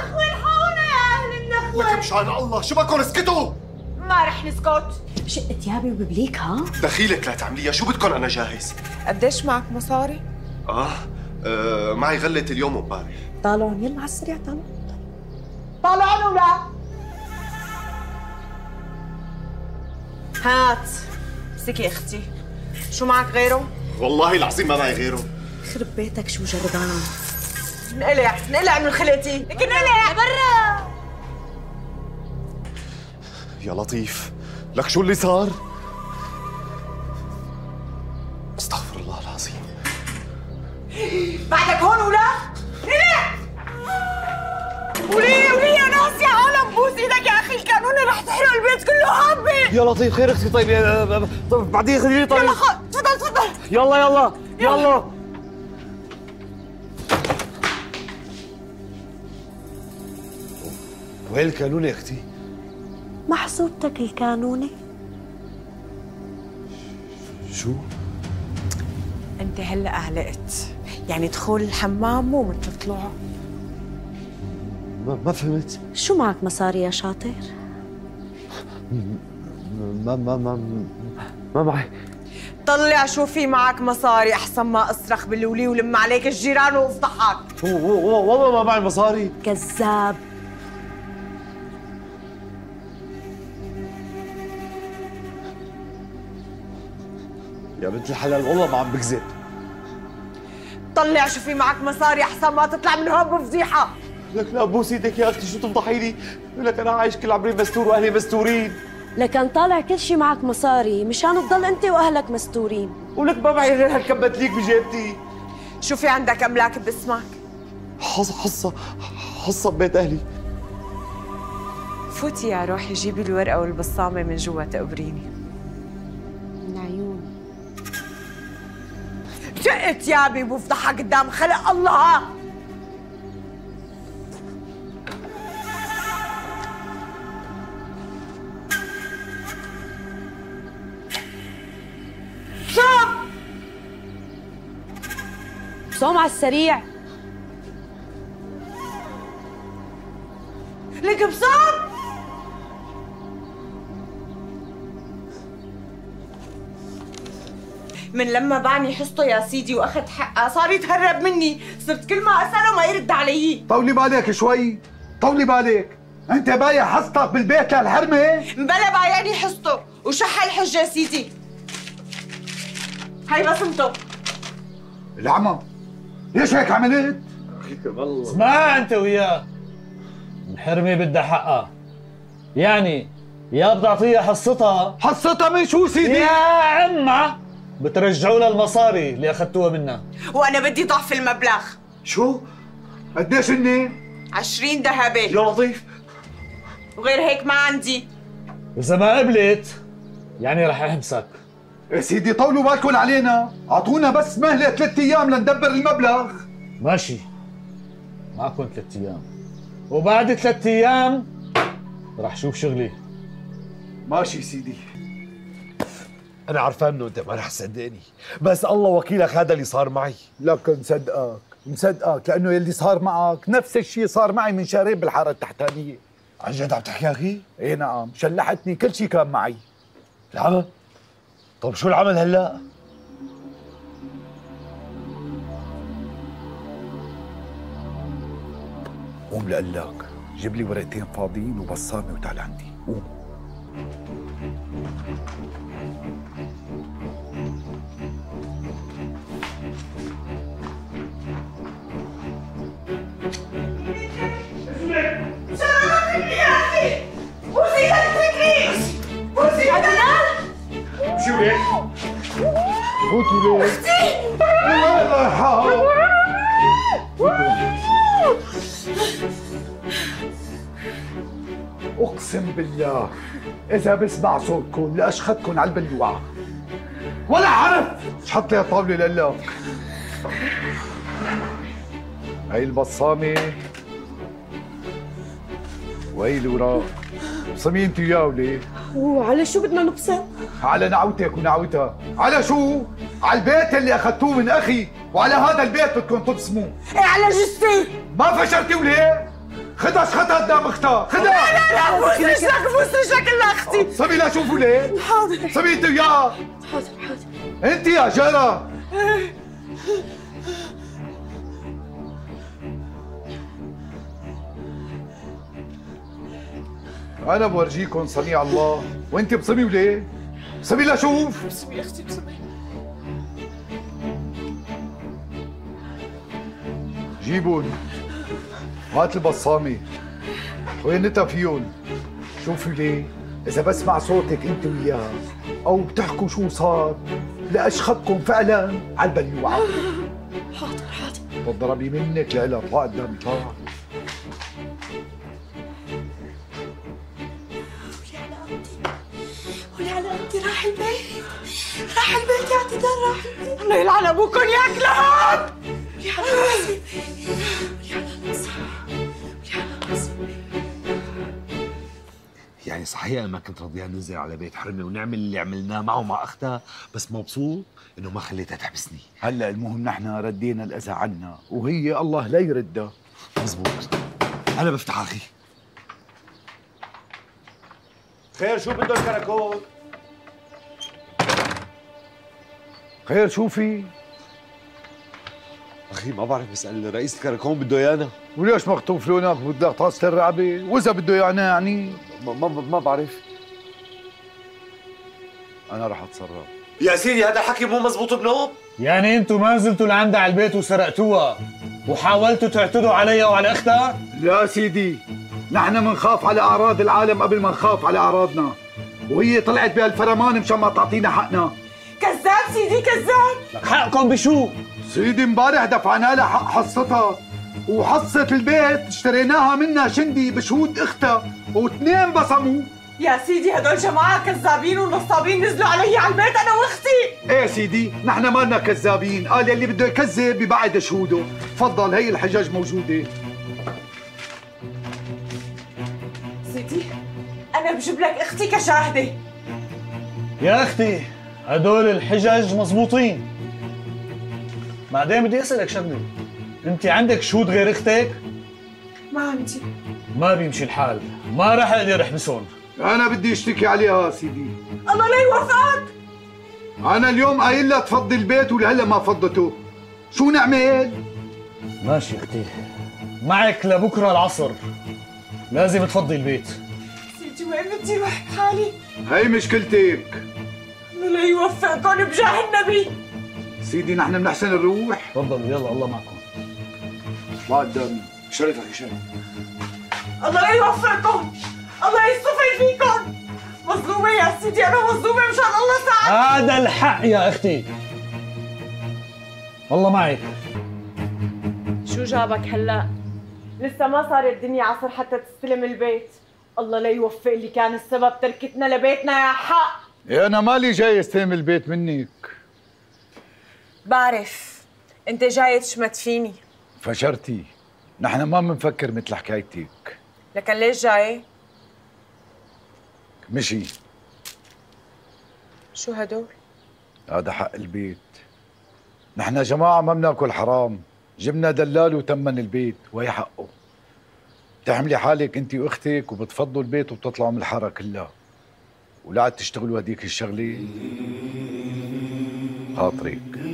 النخوة الحقونا يا أهل النخوة. لك مشان الله شو بدكم اسكتوا؟ ما رح نسكت. شق ثيابي وببليك ها؟ دخيلك لا تعمليها، شو بدكم أنا جاهز. قديش معك مصاري؟ معي غلة اليوم وامبارح. طالعون يلا على السريع طالعون. طالعون ولا؟ هات امسكي اختي. شو معك غيره؟ والله العظيم ما معي غيره. خرب بيتك شو جردان. نقلع من خلقتي، لكن نقلع برا. يا لطيف لك شو اللي صار؟ استغفر الله العظيم. بعدك هون ولا؟ نقلع. وليه يا ناس يا عالم، بوس ايدك يا اخي، القانون رح تحرق البيت كله هابه. يا لطيف خير اختي. طيب بعدين خليني. طيب يلا تفضل. يلا وين القانون يا اختي؟ محسوبتك القانوني. شو؟ انت هلا علقت، يعني دخول الحمام مو مثل طلوعه. ما فهمت. شو معك مصاري يا شاطر؟ ما معي. طلع شو في معك مصاري احسن ما اصرخ بالولي ولم عليك الجيران وافضحك. والله ما معي مصاري. كذاب. يا بنت الحلال والله ما عم بكذب. طلع شو في معك مصاري احسن ما تطلع من هون بفضيحه. لك لا بوس ايدك يا اختي، شو تفضحيني؟ لك انا عايش كل عمري مستور واهلي مستورين. لكن طالع كل شي معك مصاري مشان تضل انت واهلك مستورين. ولك ما معي غير هالكبة ليك بجيبتي. شو في عندك املاك باسمك؟ حصة ببيت اهلي. فوتي يا روحي جيبي الورقه والبصامه من جوا تقبريني. من عيون. شق ثيابي وبفضحها قدام خلق الله. صوم على السريع. لك بصوم. من لما بعني حصته يا سيدي واخذ حقه صار يتهرب مني، صرت كل ما اساله ما يرد علي. طولي بالك شوي، طولي بالك. انت بايع حصتك بالبيت للحرمه؟ مبلا بايعني حصته وشح الحجه يا سيدي. هي بصمته. العمى ليش هيك عملت؟ والله اسمع انت وياه، الحرمه بدها حقها، يعني يا بتعطيها حصتها من شو سيدي؟ يا عمها بترجعوا لها المصاري اللي اخذتوها منها. وانا بدي ضعف المبلغ. شو؟ قديش هني؟ 20 ذهبي. يا لطيف وغير هيك ما عندي. اذا ما قبلت يعني رح احبسك. يا سيدي طولوا بالكم علينا، اعطونا بس مهله 3 ايام لندبر المبلغ. ماشي معكم 3 ايام، وبعد 3 ايام رح شوف شغلي. ماشي سيدي. انا عرفان انه انت ما رح تصدقني، بس الله وكيلك هذا اللي صار معي. لك مصدقك لانه يلي صار معك نفس الشيء صار معي من شهرين بالحاره التحتانيه. عن جد عم تحكي اخي؟ ايه نعم، شلحتني كل شيء كان معي. العمل؟ طب شو العمل هلا؟ قوم لقلك، جيب لي ورقتين فاضيين وبصامه وتعال عندي، قوم. شو ليك؟ فوتي ليه؟ اختي! وين رايحة؟ اقسم بالله اذا بسمع صوتكم لاشخدكم على البلوعه. ولا عرف شحط لي الطاوله لقلك. هي البصامه وهي الوراق. بصمي انت وياه وليه؟ وعلى شو بدنا نبصم؟ على نعوتك ونعوتها. على شو؟ على البيت اللي اخذتوه من اخي، وعلى هذا البيت بدكم تبصموا. ايه على جثتي. ما فشلتي وليه؟ خدها اشخطها قدام اختها، خدها. لا بوس رجلك بوس رجلك الا اختي. سمي لا شوفوا ليه؟ حاضر سمي انت وياها. حاضر حاضر. انت يا جارة. انا بورجيكم صنيع الله وانت بصمي وليه؟ بصمي لا شوف. بسمي يا اختي بسمي. جيبون هات البصامة وينتها فيهم. شوفوا ليه؟ إذا بسمع صوتك أنت وياه أو بتحكوا شو صار لأشخطكم فعلا على البليوعة. حاضر حاضر. تضربي منك لإلها طلع قدامي طلع. قولي على أختي راح البيت. راح البيت يا اعتذار راح البيت. الله يلعن أبوكم يا كلاب. قولي على نصيب. قولي على نصيب. قولي على نصيب. يعني صحيح ما كنت رضيان ننزل على بيت حرمه ونعمل اللي عملناه معه مع اختها، بس مبسوط انه ما خليتها تحبسني. هلا المهم نحن ردينا الأذى عنا وهي الله لا يردها. مزبوط. انا بفتح اخي. خير شو بده الكراكون؟ خير شو في؟ اخي ما بعرف، بسأل رئيس الكراكون بده ايانا. وليش مخطوف لونك بدك طاسة الرقبة؟ وإذا بده يعني ما بعرف. أنا رح أتصرف. يا سيدي هذا الحكي مو مزبوط بنوب. يعني انتوا ما نزلتوا لعندها على البيت وسرقتوها وحاولتوا تعتدوا عليها وعلى اختها؟ لا سيدي، نحن منخاف على أعراض العالم قبل ما نخاف على أعراضنا، وهي طلعت بهالفرمان مشان ما تعطينا حقنا. كذاب سيدي كذاب. حقكم بشو؟ سيدي امبارح دفعنا لها حق حصتها، وحصة البيت اشتريناها منها شندي بشهود اختها، واثنين بصموا. يا سيدي هدول جماعة كذابين ونصابين نزلوا علي على البيت أنا وأختي. ايه سيدي، نحن مالنا كذابين، قال يلي بده يكذب ببعد شهوده. تفضل هي الحجج موجودة. سيدي أنا بجيب لك أختي كشاهدة. يا اختي هدول الحجج مزبوطين. بعدين بدي اسالك شغله، انت عندك شهود غير اختك؟ ما عندي. ما بيمشي الحال، ما رح اقدر احبسهم. أنا بدي اشتكي عليها سيدي. الله لا يوفقك. أنا اليوم قايل لها تفضي البيت ولهلا ما فضته. شو نعمل؟ ماشي اختي، معك لبكره العصر، لازم تفضي البيت. سيدي وين بدي روح بحالي؟ هي مشكلتك. الله لا يوفقكم بجاه النبي. سيدي نحن بنحسن نروح. تفضلوا يلا الله معكم. ما قدامي. شرف اخي شرف. الله لا يوفقكم. الله يصفي فيكم. مظلومة يا سيدي أنا مظلومة مشان الله ساعد. هذا الحق يا اختي. والله معك. شو جابك هلا؟ لسه ما صار الدنيا عصر حتى تستلم البيت. الله لا يوفق اللي كان السبب تركتنا لبيتنا يا حق. يا أنا مالي جاي استلم البيت منك. بعرف أنت جاي تشمت فيني. فشرتي، نحن ما بنفكر مثل حكايتك. لكن ليش جاي؟ مشي. شو هدول؟ هذا حق البيت. نحن جماعة ما بناكل حرام، جبنا دلال وتمن البيت وهي حقه. بتحملي حالك انت واختك وبتفضوا البيت وبتطلعوا من الحارة كلها. ولا عاد تشتغلوا هديك الشغلة خاطرك.